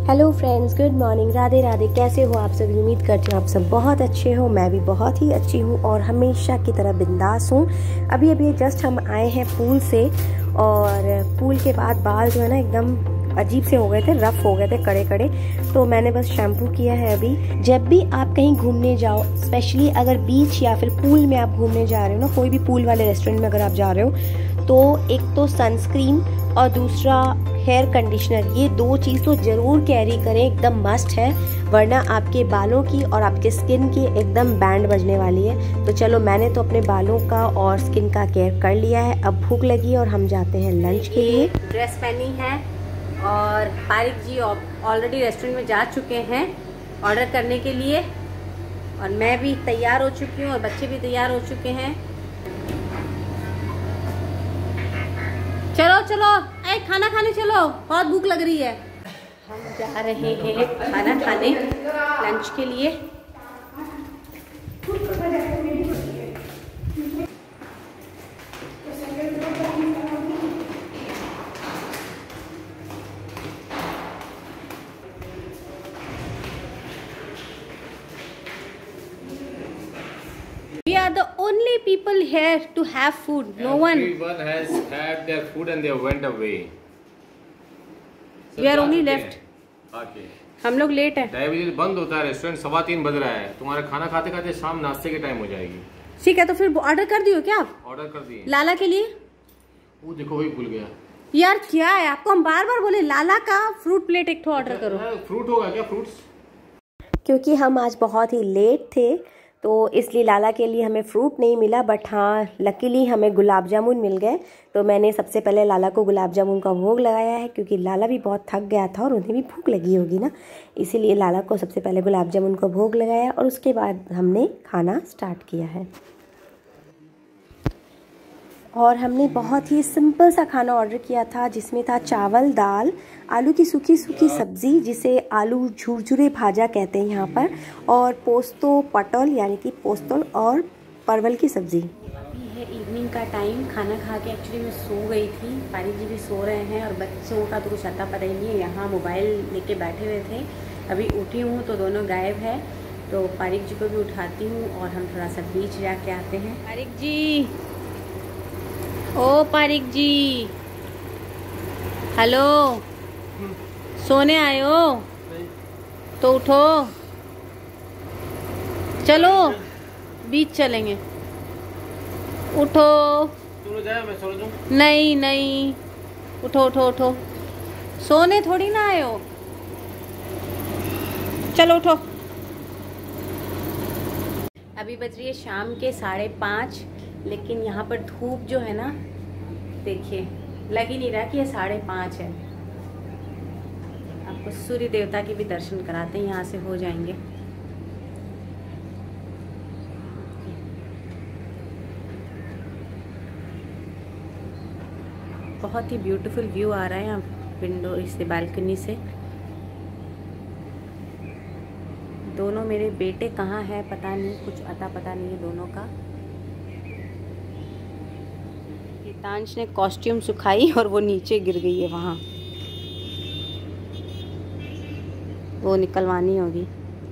Hello friends, good morning, Radhe Radhe. कैसे हो आप सब? उम्मीद करती हूँ आप सब बहुत अच्छे हो। मैं भी बहुत ही अच्छी हूँ और हमेशा की तरह बिंदास हूँ। अभी अभी जस्ट हम आए हैं पूल से, और पूल के बाद बाल जो है ना एकदम अजीब से हो गए थे, रफ हो गए थे, कड़े कड़े। तो मैंने बस शैम्पू किया है अभी। जब भी आप कहीं घूमने जाओ, स्पेशली अगर बीच या फिर पूल में आप घूमने जा रहे हो ना, कोई भी पूल वाले रेस्टोरेंट में अगर आप जा रहे हो, तो एक तो सनस्क्रीन और दूसरा हेयर कंडीशनर, ये दो चीज़ तो ज़रूर कैरी करें, एकदम मस्ट है, वरना आपके बालों की और आपके स्किन की एकदम बैंड बजने वाली है। तो चलो, मैंने तो अपने बालों का और स्किन का केयर कर लिया है। अब भूख लगी और हम जाते हैं लंच के लिए। ड्रेस पहनी है और पारिक जी ऑलरेडी रेस्टोरेंट में जा चुके हैं ऑर्डर करने के लिए, और मैं भी तैयार हो चुकी हूँ और बच्चे भी तैयार हो चुके हैं। चलो चलो, अरे खाना खाने चलो, बहुत भूख लग रही है। हम जा रहे हैं खाना खाने, लंच के लिए। We are the only people here to have food. No one. Everyone has had their food and they went away. We are only left. Okay. हम लोग लेट है। डायबिटीज बंद होता है, रेस्टोरेंट 3:15 बज रहा है। तुम्हारा खाना खाते खाते शाम नाश्ते के टाइम हो जाएगी। ठीक है, तो फिर ऑर्डर कर दियो क्या आप? ऑर्डर कर दिए लाला के लिए। वो देखो, वही भूल गया यार क्या है, आपको हम बार बार बोले लाला का फ्रूट प्लेट एक ऑर्डर करो। फ्रूट होगा क्या? फ्रूट्स? क्योंकि हम आज बहुत ही लेट थे, तो इसलिए लाला के लिए हमें फ्रूट नहीं मिला, बट हाँ लकीली हमें गुलाब जामुन मिल गए। तो मैंने सबसे पहले लाला को गुलाब जामुन का भोग लगाया है, क्योंकि लाला भी बहुत थक गया था और उन्हें भी भूख लगी होगी ना, इसीलिए लाला को सबसे पहले गुलाब जामुन का भोग लगाया और उसके बाद हमने खाना स्टार्ट किया है। और हमने बहुत ही सिंपल सा खाना ऑर्डर किया था, जिसमें था चावल, दाल, आलू की सूखी सूखी सब्ज़ी, जिसे आलू झुरझुरे भाजा कहते हैं यहाँ पर, और पोस्तो पटल यानी कि पोस्तल और परवल की सब्ज़ी। अभी है इवनिंग का टाइम। खाना खा के एक्चुअली मैं सो गई थी, पारिक जी भी सो रहे हैं और बच्चों का तो कुछ अता पता ही नहीं है, यहाँ मोबाइल लेके बैठे हुए थे। अभी उठी हूँ तो दोनों गायब है, तो पारिक जी को भी उठाती हूँ और हम थोड़ा सा बीच जाके आते हैं। पारिक जी, ओ पारिक जी, हेलो, सोने आए हो? तो उठो, चलो बीच चलेंगे, उठो। तुम जाए, मैं सो लूं? नहीं नहीं, उठो उठो उठो, सोने थोड़ी ना आए हो, चलो उठो। अभी बज रही है शाम के 5:30, लेकिन यहाँ पर धूप जो है ना, देखिए लग ही नहीं रहा कि ये 5:30 है। आपको सूर्य देवता के भी दर्शन कराते हैं, यहाँ से हो जाएंगे। बहुत ही ब्यूटीफुल व्यू आ रहा है यहाँ विंडो से, बालकनी से। दोनों मेरे बेटे कहाँ हैं पता नहीं, कुछ अता पता नहीं है दोनों का। हितांश ने कॉस्ट्यूम सुखाई और वो नीचे गिर गई है, वहाँ वो निकलवानी होगी।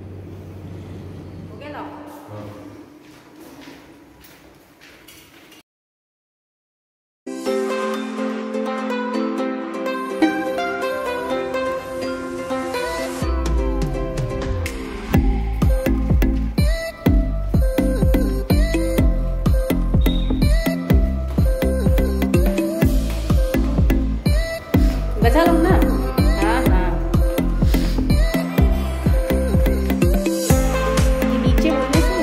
बचा लो ना। हाँ हाँ, ये नीचे बोलने से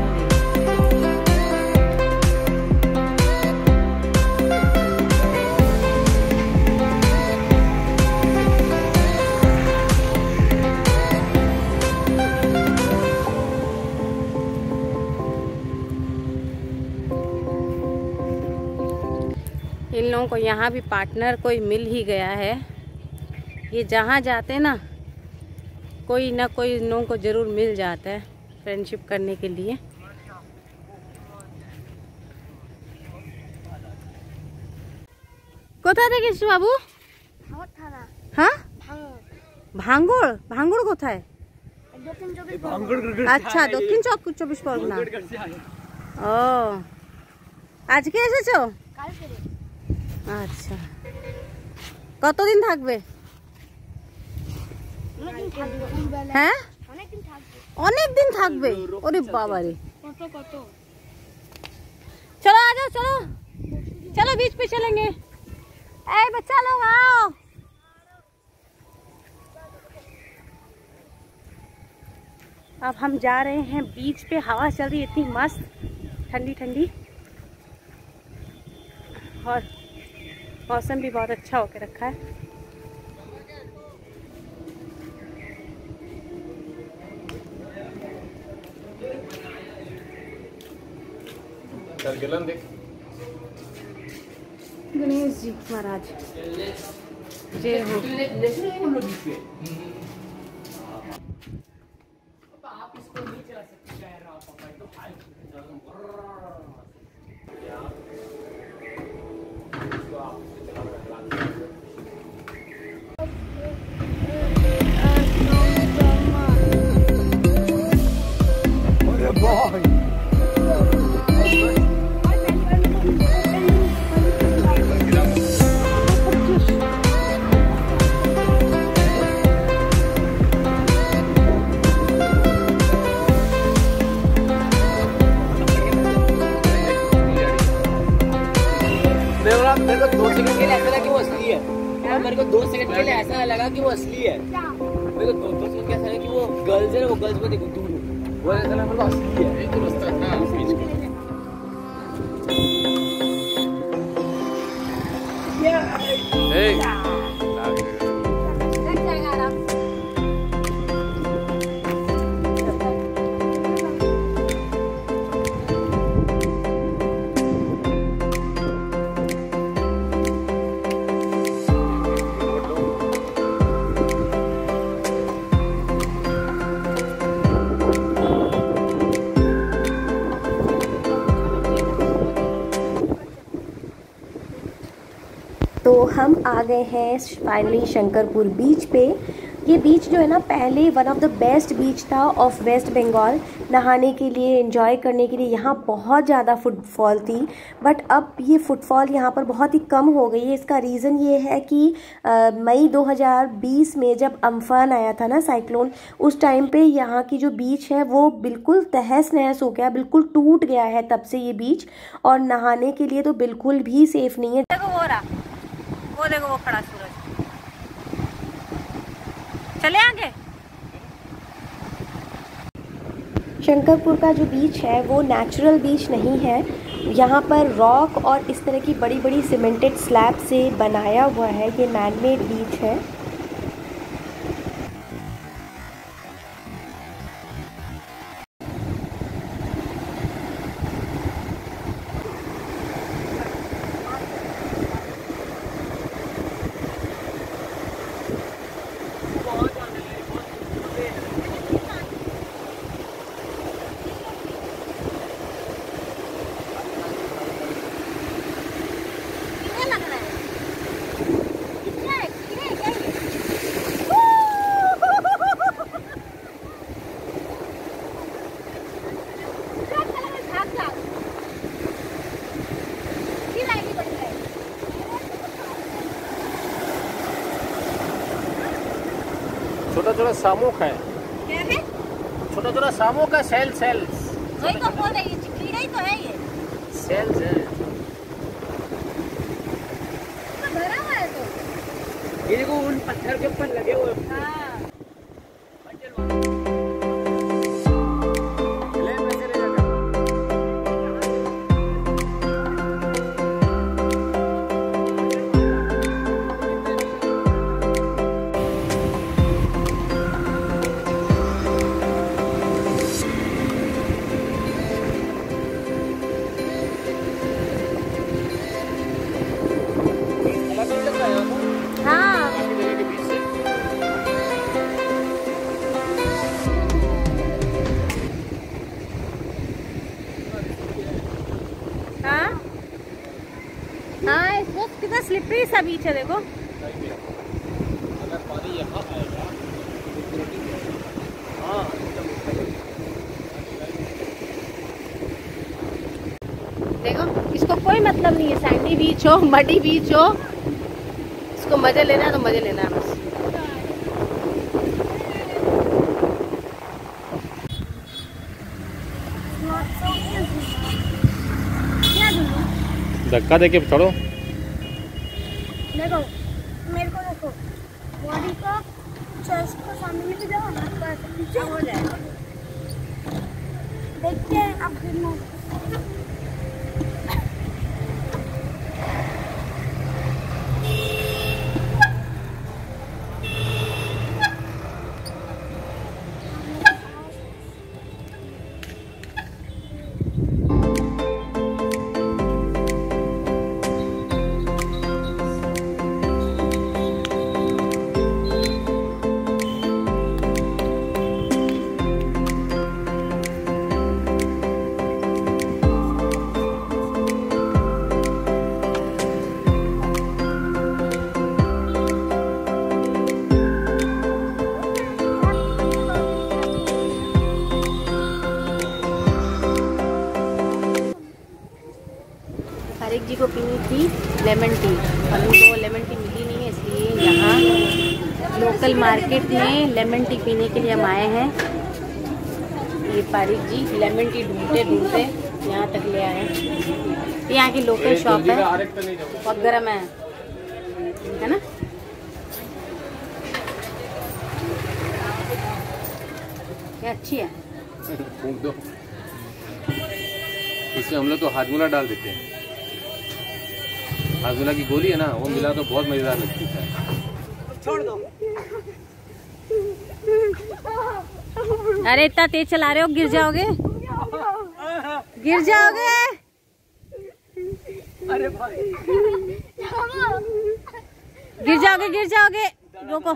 इन लोगों को यहाँ भी पार्टनर कोई मिल ही गया है। ये जहाँ जाते ना, कोई ना कोई इन लोगों को ज़रूर मिल जाता है फ्रेंडशिप करने के लिए। কোথা থেকে এসেছো বাবু? হ্যাঁ ভাঙ্গুর ভাঙ্গুর কোথায়? আচ্ছা, দক্ষিণ 24 পরগনা। ও, আজকে এসেছো? আচ্ছা, কতদিন থাকবে? হ্যাঁ, অনেক দিন থাকবে। ওরে বাবারে, चलो आ जाओ, चलो चलो बीच पे चलेंगे। ए बच्चा लोग आओ। अब हम जा रहे हैं बीच पे, हवा चल रही है इतनी मस्त ठंडी ठंडी, और मौसम भी बहुत अच्छा होके रखा है। देख गणेश जी महाराज जय हो। मेरे को 2 सेकंड के लिए ऐसा लगा कि वो असली है। मेरे को 2 सेकंड के लिए ऐसा लगा कि वो असली है। मेरे को 2 सेकंड ऐसा लगा कि वो गर्ल्स है, वो गर्ल्स को देखो दूर, वो ऐसा लगा मेरे को असली है। यही तो रास्ता था बीच का। तो हम आ गए हैं फाइनली शंकरपुर बीच पे। ये बीच जो है ना, पहले one of the best beach था ऑफ वेस्ट बंगाल। नहाने के लिए, एंजॉय करने के लिए यहाँ बहुत ज़्यादा फुटफॉल थी, बट अब ये फुटफॉल यहाँ पर बहुत ही कम हो गई है। इसका रीज़न ये है कि मई 2020 में जब अम्फान आया था ना, साइक्लोन, उस टाइम पे यहाँ की जो बीच है वो बिल्कुल तहस नहस हो गया, बिल्कुल टूट गया है तब से ये बीच, और नहाने के लिए तो बिल्कुल भी सेफ नहीं है। देखो वो रहा, वो देखो वो खड़ा सूरज। चले आगे। शंकरपुर का जो बीच है वो नेचुरल बीच नहीं है। यहाँ पर रॉक और इस तरह की बड़ी बड़ी सीमेंटेड स्लैब से बनाया हुआ है। ये मैनमेड बीच है। छोटा छोटा शामुक है। क्या है? छोटा छोटा शामुक का सेल्स। वही तो बोल रही है, कीड़ा ही तो है ये। सेल्स है। तो भरा हुआ है तो। ये देखो उन पत्थर के ऊपर लगे हुए। हाँ। हाँ, इस वक्त कितना स्लिपरी सा बीच है देखो। अगर पानी यहाँ आएगा देखो इसको कोई मतलब नहीं है, सैंडी बीच हो मडी बीच हो, इसको मजे लेना है तो मजे लेना है बस। धक्का देके चढ़ो। देखो मेरे को, देखो बॉडी को चेस्ट को सामने लेके जाओ, हाथ को ऐसे पीछे हो जाएगा। देखते हैं अब गिरना। तारिक जी को पीनी थी लेमन टी और उनको लेमन टी मिली नहीं है, इसलिए यहाँ लोकल मार्केट में लेमन टी पीने के लिए हम आए हैं। ये तारिक जी लेमन टी ढूंढते ढूंढते यहाँ तक ले आए हैं। यहाँ की लोकल शॉप है, बहुत गर्म है ना। क्या अच्छी है। फूंक दो इससे, हम लोग तो हाजमोला डाल देते हैं। हाजमोला की गोली है ना, वो मिला तो बहुत मजेदार लगती है। छोड़ दो। अरे इतना तेज चला रहे हो, गिर जाओगे, गिर जाओगे। अरे भाई गिर जाओगे, गिर जाओगे, रोको।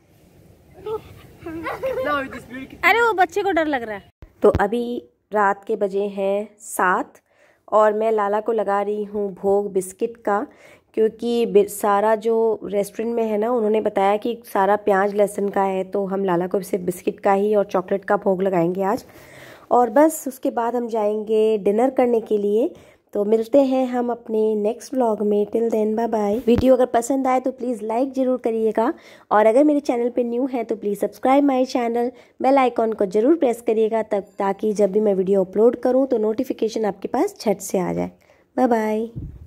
अरे वो बच्चे को डर लग रहा है। तो अभी रात के बजे हैं 7 और मैं लाला को लगा रही हूँ भोग बिस्किट का, क्योंकि सारा जो रेस्टोरेंट में है ना, उन्होंने बताया कि सारा प्याज लहसुन का है, तो हम लाला को सिर्फ बिस्किट का ही और चॉकलेट का भोग लगाएंगे आज। और बस उसके बाद हम जाएंगे डिनर करने के लिए। तो मिलते हैं हम अपने नेक्स्ट व्लॉग में। Till then bye bye. Video अगर पसंद आए तो प्लीज़ लाइक ज़रूर करिएगा, और अगर मेरे चैनल पे न्यू है तो please subscribe my channel, bell icon को ज़रूर प्रेस करिएगा तब, ताकि जब भी मैं वीडियो अपलोड करूँ तो नोटिफिकेशन आपके पास झट से आ जाए। Bye bye.